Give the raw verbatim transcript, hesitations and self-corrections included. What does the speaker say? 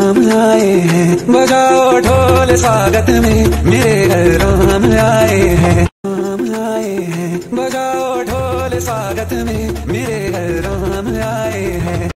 राम आए हैं। बजाओ ढोल स्वागत में मेरे घर राम आए हैं। राम आए हैं, बजाओ ढोल स्वागत में मेरे घर राम आए हैं।